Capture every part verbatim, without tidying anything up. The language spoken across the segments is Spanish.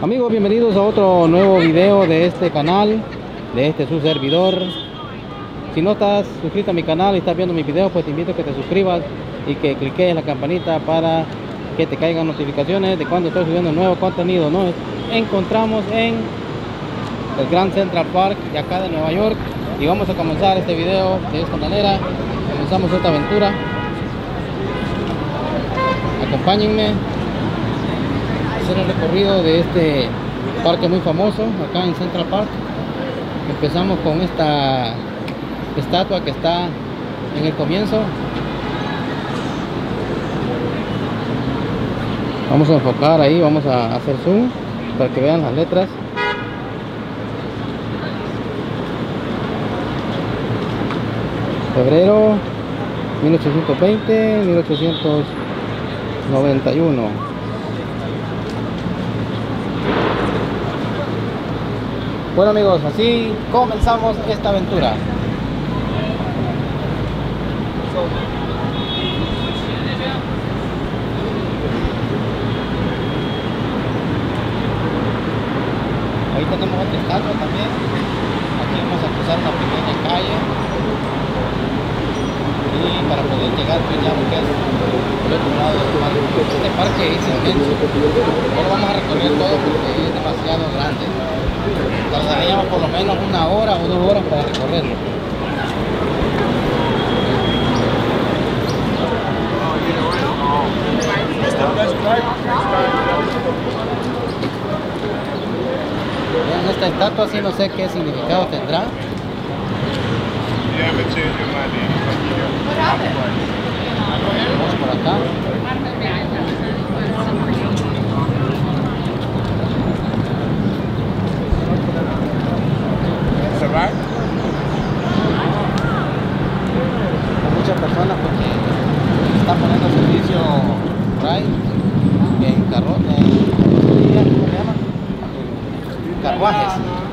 Amigos, bienvenidos a otro nuevo video de este canal, de este su servidor. Si no estás suscrito a mi canal y estás viendo mis videos, pues te invito a que te suscribas y que cliques en la campanita para que te caigan notificaciones de cuando estoy subiendo nuevo contenido. Nos encontramos en el Grand Central Park de acá de Nueva York y vamos a comenzar este video de esta manera. Comenzamos esta aventura. Acompáñenme a hacer el recorrido de este parque muy famoso acá en Central Park. Empezamos con esta estatua que está en el comienzo. Vamos a enfocar ahí, vamos a hacer zoom para que vean las letras. Febrero mil ochocientos veinte, mil ochocientos noventa y uno. Bueno amigos, así comenzamos esta aventura. Ahí tenemos otra estatua también. Aquí vamos a cruzar una pequeña calle y para poder llegar pues ya lo que es el otro lado del parque. Este parque es inmenso. No lo vamos a recorrer todo porque es demasiado grande. Tardaríamos por lo menos una hora o dos horas para recorrerlo. Vean esta estatua, así no sé qué significado tendrá. Vamos por acá. Hay muchas personas porque están poniendo servicio por ahí en carro, en, ¿cómo se llama? Carruajes.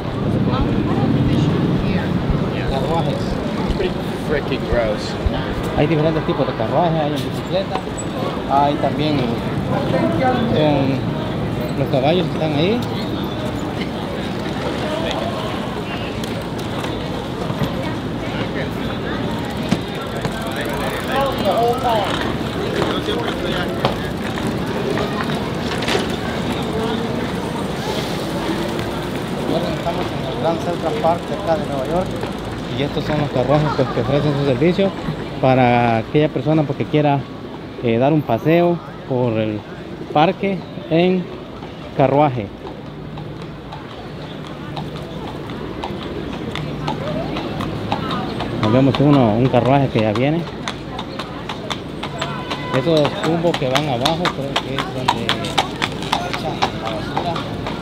Carruajes. Freaking gross. Hay diferentes tipos de carruajes, hay en bicicleta, hay también con los caballos que están ahí. Estamos en el Grand Central Park cerca de Nueva York y estos son los carruajes pues, que ofrecen su servicio para aquella persona porque quiera eh, dar un paseo por el parque en carruaje. Nos vemos uno, un carruaje que ya viene. Esos tumbos que van abajo creo que es donde echan la basura.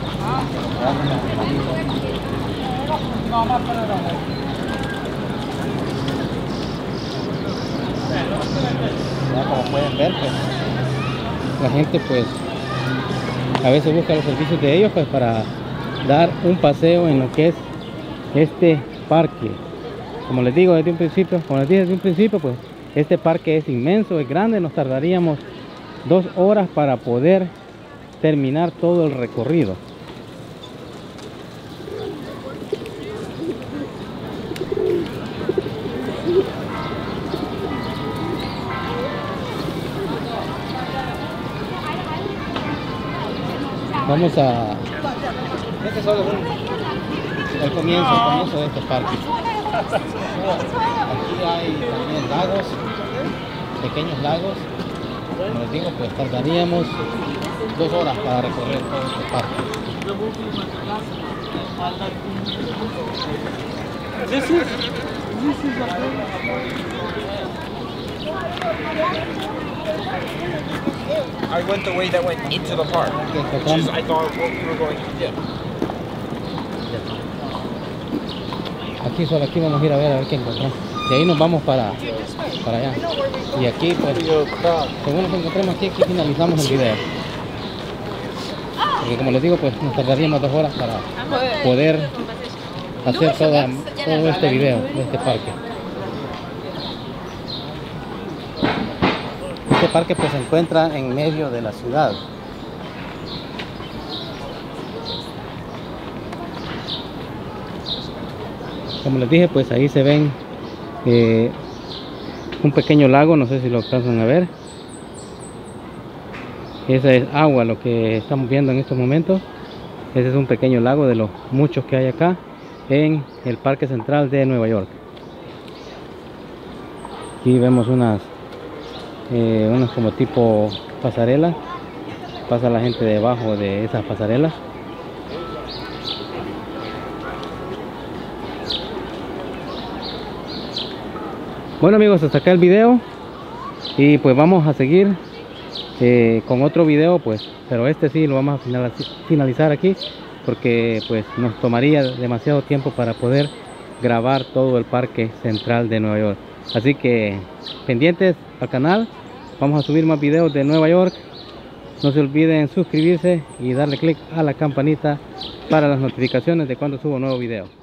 Ya como pueden ver, pues la gente pues a veces busca los servicios de ellos pues para dar un paseo en lo que es este parque. Como les digo desde un principio, como les dije desde un principio, pues este parque es inmenso, es grande, nos tardaríamos dos horas para poder terminar todo el recorrido. Vamos a... Este es solo un... el comienzo, el comienzo de este parque. Aquí hay también lagos, pequeños lagos. Como les digo, pues tardaríamos dos horas para recorrer todo este parque. This is, this is a I went the way that went into the park, which is I thought what we were going to do. Aquí solo aquí vamos a ir a ver a ver qué encontramos. Y ahí nos vamos para, para allá. Y aquí pues, según lo que encontremos aquí, aquí finalizamos el video. Porque como les digo, pues nos tardaríamos dos horas para poder hacer toda, todo este video de este parque. Este parque pues se encuentra en medio de la ciudad. Como les dije, pues ahí se ven eh, un pequeño lago, no sé si lo alcanzan a ver. Esa es agua lo que estamos viendo en estos momentos. Ese es un pequeño lago de los muchos que hay acá en el Parque Central de Nueva York. Aquí vemos unas, eh, unas como tipo pasarelas. Pasa la gente debajo de esas pasarelas. Bueno amigos, hasta acá el video. Y pues vamos a seguir eh, con otro video, pues, pero este sí lo vamos a finalizar aquí, porque pues nos tomaría demasiado tiempo para poder grabar todo el Parque Central de Nueva York. Así que pendientes al canal, vamos a subir más videos de Nueva York. No se olviden suscribirse y darle clic a la campanita para las notificaciones de cuando subo un nuevo video.